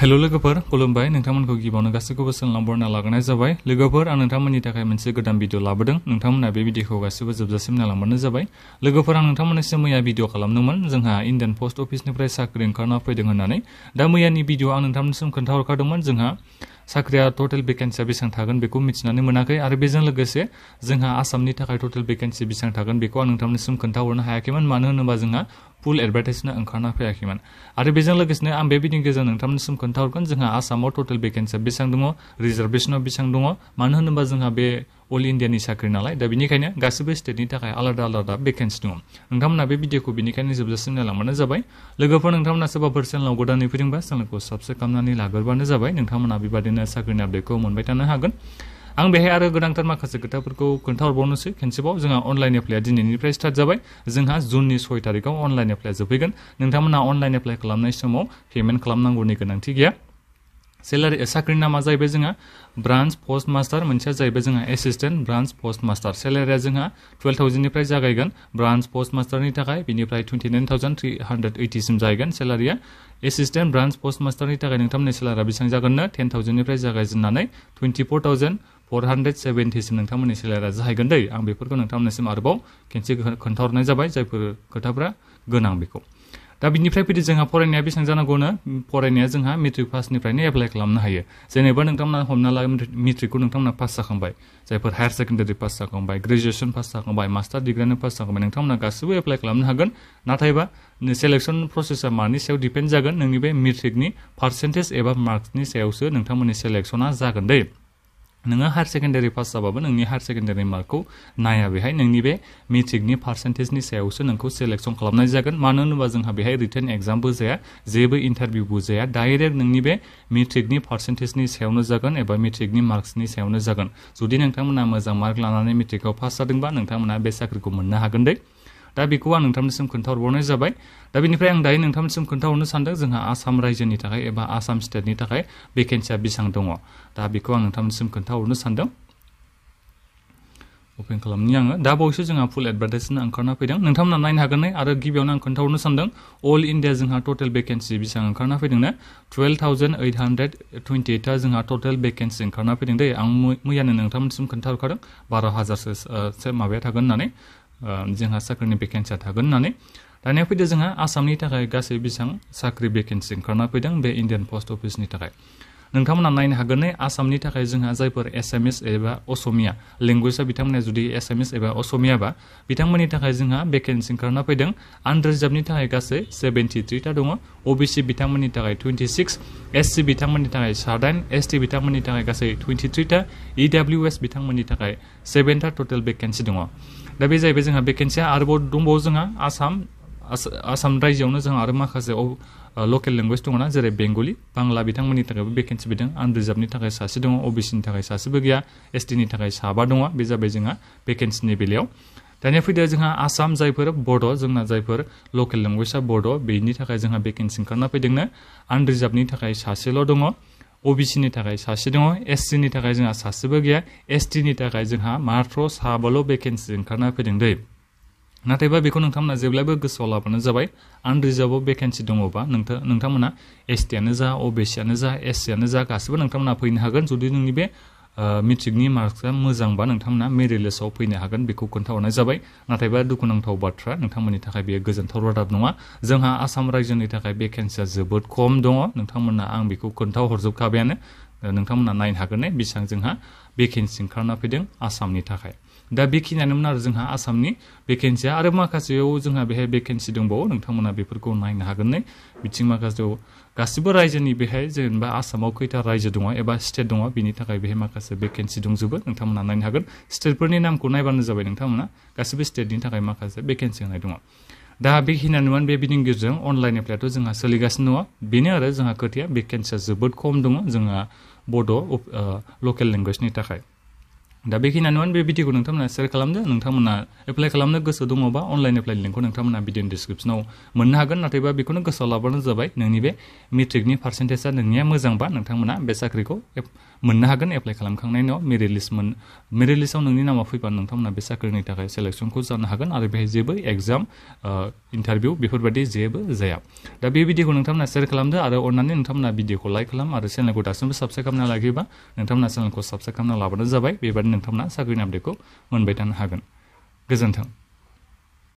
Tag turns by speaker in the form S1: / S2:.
S1: hello लोगोफोर खुलुमबाय नोंथांमोनखौ गिबियावनो गासैखौबो सोंलांबरना लाग्रोनाय जाबाय लोगोफोर आं नोंथांमोननि थाखाय मोनसे गोदान भिडिअ लाबोदों नोंथांमोना बे भिडिअखौ गासैबो जोबजासिम नायलांबानो जाबाय लोगोफोर आं नोंथांमोननिसिम मैया भिडिअ खालामदोंमोन जोंहा इन्डियान पोस्ट अफिसनिफ्राय साख्रि ओंखारना फैदों होननानै दा मैयानि भिडिअ आं नोंथांमोननिसिम खोन्थाहरखादोंमोन जोंहा साख्रिया टोटल भेकेन्सिया बेसेबां थागोन बेखौ मिथिनानै मोनाखै आरो बेजों लोगोसे जोंहा आसामनि थाखाय टोटल भेकेन्सि बेसेबां थागोन बेखौ आं नोंथांमोननिसिम खोन्थाहरनो हायाखैमोन मानो होनोबा जोंहा फुल एडभार्टाइजमेन्ट ओंखारना फैयाखैमोन आरो बेजों लोगोसेनो आं बे भिडिअनि गेजेरजों नोंथांमोननिसिम खोन्थाहरगोन जोंहा आसामाव टोटल भेकेन्सिया बेसेबां दङ रिजार्भेसनाव बेसेबां दङ मानो होनोबा जोंहा बे अल इन्डियानि साख्रि नालाय दा बेनिखायनो गासैबो स्टेटनि थाखाय आलादा आलादा भेकेन्सि दङ नोंथांमोना बे भिडिअखौ बेनिखायनो जोबजासिम नायलांबानो जाबाय लोगोफोर नोंथांमोना सोरबाफोर चेनेलाव गोदानै फैदोंबा चेनेलखौ साबस्क्राइब खालामनानै लाग्रोबानो जाबाय नोंथांमोना बेबादिनो साख्रिनि आपडेटखौ मोनबाय थानो हागोन आं बेहाय आरो गोनांथार माखासे खोथाफोरखौ खोन्थाहरबावनोसै खेनसेबाव जोंहा अनलाइन एप्लाइआ दिनैनिफ्राय स्टार्ट जाबाय जोंहा जुननि 6 तारिखआव अनलाइन एप्लाइआ जोबफैगोन नोंथांमोना अनलाइन एप्लाइ खालामनाय समाव पेमेन्ट खालामनांगौनि गोनांथि गैया सेलारि साख्रिनि नामा जाहैबाय जोंहा ब्रान्च पोस्ट मास्टार मोनसेया जाहैबाय जोंहा एसिस्टेन्ट ब्रान्च पोस्ट मास्टार सेलारिया जोंहा 12,000 निफ्राय जागायगोन ब्रान्च पोस्ट मास्टारनि थाखाय बेनिफ्राय 29,380 सिम जाहैगोन सेलारिया एसिस्टेन्ट ब्रान्च पोस्ट मास्टारनि थाखाय नोंथांमोननि सेलारिया बेसेबां जागोननो 10,000 निफ्राय जागायजेननानै 24,470 सिम नोंथांमोननि सेलारिया जाहैगोन दै आं बेफोरखौ नोंथांमोननिसिम आरोबाव खेनसे खोन्थाहरनाय जाबाय जायफोर खोथाफोरा गोनां बेखौ दा बिनिफ्राय फैदो जोंहा फरायनाया बेसेबां जानांगौनो फरायनाया जोंहा मेट्रिक पासनिफ्रायनो एप्लाइ खालामनो हायो जेनेबा नोंथांमोना हमना ला मेट्रिकखौ नोंथांमोना पास जाखांबाय जायफोर हायार सेकेन्डारि पास जाखांबाय ग्रेजुएसन पास जाखांबाय मास्टार डिग्रियानो पास जाखांबाय नोंथांमोना गासैबो एप्लाइ खालामनो हागोन नाथायबा सेलेक्सन प्रसेसा मानि सायाव डिपेन्ड जागोन नोंनि बे मेट्रिकनि पार्सेन्टेज एबा मार्क्सनि सायावसो नोंथांमोननि सेलेक्सना जागोन दै नोङो हायार सेकेन्डारि पास जाबाबो नोंनि हायार सेकेन्डारि मार्कखौ नाया बेहाय नोंनि बे मेट्रिकनि पार्सेन्टेजनि सायावसो नोंखौ सेलेक्सन खालामनाय जागोन मानो होनोबा जोंहा बेहाय रिटेन एग्जामबो जाया जेबो इन्टारभिउबो जाया डाइरेक्ट नोंनि बे मेट्रिकनि पार्सेन्टेजनि सायावनो जागोन एबा मेट्रिकनि मार्क्सनि सायावनो जागोन जुदि नोंथांमोना मोजां मार्क लानानै मेट्रिकआव पास जादोंबा नोंथांमोना बे साख्रिखौ मोननो हागोन दै दा बेखौ आं नोंथांनिसिम खोन्थाहरबावनाय जाबाय दा बेनिफ्राय आं दायो नोंथांनिसिम खोन्थाहरनो सानदों जोंहा आसाम रायजोनि थाखाय एबा आसाम स्टेटनि थाखाय भेकेन्सिया बेसेबां दङ दा बेखौ आं नोंथांनिसिम खोन्थाहरनो सानदों अपेन खालामनि आङो दा बावैसो जोंहा फुल एडभार्टाइजमेन्ट ओंखारना फैदों नोंथांमोना नायनो हागोन आरो गिबियावनो आं खोन्थाहरनो सानदों अल इन्डिया जोंहा टोटेल भेकेन्सि बेसेबां ओंखारना फैदोंना 12,828 जोंहा टोटेल भेकेन्सि ओंखारना फैदों दै आं मैयानो नोंथांमोनसिम खोन्थाहरखादों 12,000सो माबाया थागोन होननानै जोंहा साख्रिनि भेकेन्सिया थागोन होननानै दानिया फैदो जोंहा आसामनि थाखाय गासै बेसेबां साख्रि भेकेन्सि ओंखारना फैदों बे इन्डियान पोस्ट अफिसनि थाखाय नोंथांमोना नायनो हागोन आसामनि थाखाय जोंहा जायफोर एसामिस एबा असमिया लेंगुवेजआ बिथांमोना जुदि एसामिस एबा असमियाबा बिथांमोननि थाखाय जोंहा भेकेन्सि ओंखारना फैदों आनरिजार्भनि थाखाय गासै 73 टा दङ ओबिसि बिथांमोननि थाखाय 26 एससि बिथांमोननि थाखाय 7 एसटि बिथांमोननि थाखाय गासै 23 टा इडब्लिउएस बिथांमोननि थाखाय 7 टा टोटेल भेकेन्सि दङ दा बे जाहैबाय जोंहा भेकेन्सिया आरोबाव दंबावो जोंहा आसाम रायजोआवनो जोंहा आरो माखासे लकेल लेंगुवेज दङना जेरै बेंगलि बांला बिथांमोननि थाखायबो भेकेन्सि फैदों आनरिजार्भनि थाखाय सासे दङ ओबिसिनि थाखाय सासेबो गैया एसटिनि थाखाय 7 दङ बे जाबाय जोंहा भेकेन्सिनि बेलायाव दानिया फैदो जोंहा आसाम जायफोर बड' जोंना जायफोर लकेल लेंगुवेजआ बड' बेनि थाखाय जोंहा भेकेन्सि ओंखारना फैदोंनो आनरिजार्भनि थाखाय सासेल' दङ ओबिसिनि थाखाय सासे दङ एससिनि थाखाय जोंहा सासेबो गैया एसटिनि थाखाय जोंहा मात्र 7 भेकेन्सि ओंखारना फैदों दै नाथायबा बेखौ नोंथांमोना जेब्लाबो गोसोआव लाबानो जाबाय आनरिजार्भआव भेकेन्सि दङबा नोंथांमोना एसटिआनो जा ओबिसिआनो जा एससिआनो जा गासिबो नोंथांमोना फैनो हागोन जुदि नोंनि बे मेट्रिकनि मार्क्सआ मोजांबा नोंथांमोना मेरिट लिस्टआव फैनो हागोन बेखौ खोन्थाहरनाय जाबाय नाथायबा दुखुनांथाव बाथ्रा नोंथांमोननि थाखाय बेयो गोजोनथाव रादाब नङा जोंहा आसाम रायजोनि थाखाय भेकेन्सिया जोबोद खम दङ नोंथांमोना आं बेखौ खोन्थाहरजोबखाबायानो नोंथांमोना नायनो हागोन बेसेबां जोंहा भेकेन्सि ओंखारना फैदों आसामनि थाखाय दा बेखिनियानोमोन आरो जोंहा आसामनि भेकेन्सिया आरो माखासेयाव जोंहा बेहाय भेकेन्सि दंबावो नोंथांमोना बेफोरखौ नायनो हागोन बिथिं माखासेयाव गासिबो रायजोनि बेहाय जेनेबा आसामाव खैथा रायजो दङ एबा स्टेट दङ बिनि थाखाय बेहाय माखासे भेकेन्सि दंजोबो नोंथांमोना नायनो हागोन स्टेटफोरनि नामखौ नायबानो जाबाय नोंथांमोना गासिबो स्टेटनि थाखाय माखासे भेकेन्सि होनाय दङ दा बेखिनियानोमोन बे भिडिअनि गेजेरजों अनलाइन एप्लाइआथ' जोंहा सोलिगासिनो दङ बेनो आरो जोंहा खोथाया भेकेन्सिया जोबोद खम दङ जोंहा बड' लकेल लेंगुवेजनि थाखाय दा बेखिनियानो बे भिडिअखौ नोंथांमोना शेयार खालामदो नोंथांमोना एप्लाइ खालामनो गोसो दङबा अनलाइन एप्लाइ लिंकखौ नोंथांमोना भिडिअनि डिसक्रिप्शनाव मोननो हागोन नाथायबा बेखौनो गोसोआव लाबानो जाबाय नोंनि बे मेट्रिकनि पार्सेन्टेजआ नोंनिया मोजांबा नोंथांमोना बे साख्रिखौ मोननो हागोन एप्लाइ खालामखांनायनि उनाव मेरिट लिस्टआव नोंनि नामा फैबा नोंथांमोना बे साख्रिनि थाखाय सेलेक्सनखौ जानो हागोन आरो बेहाय जेबो एग्जाम इन्टारभिउ बेफोरबायदि जेबो जाया दा बे भिडिअखौ नोंथांमोना शेयार खालामदो आरो अननानै नोंथांमोना भिडिअखौ लाइक खालाम आरो चेनेलखौ दासिमबो साबस्क्राइब खालामना लाखियोबा नोंथांमोना चेनेलखौ साबस्क्राइब खालामना लाबानो जाबाय बेबायदिनो नोंथांमोना साख्रिनि आपडेटखौ मोनबाय थानो हागोन गोजोन्थों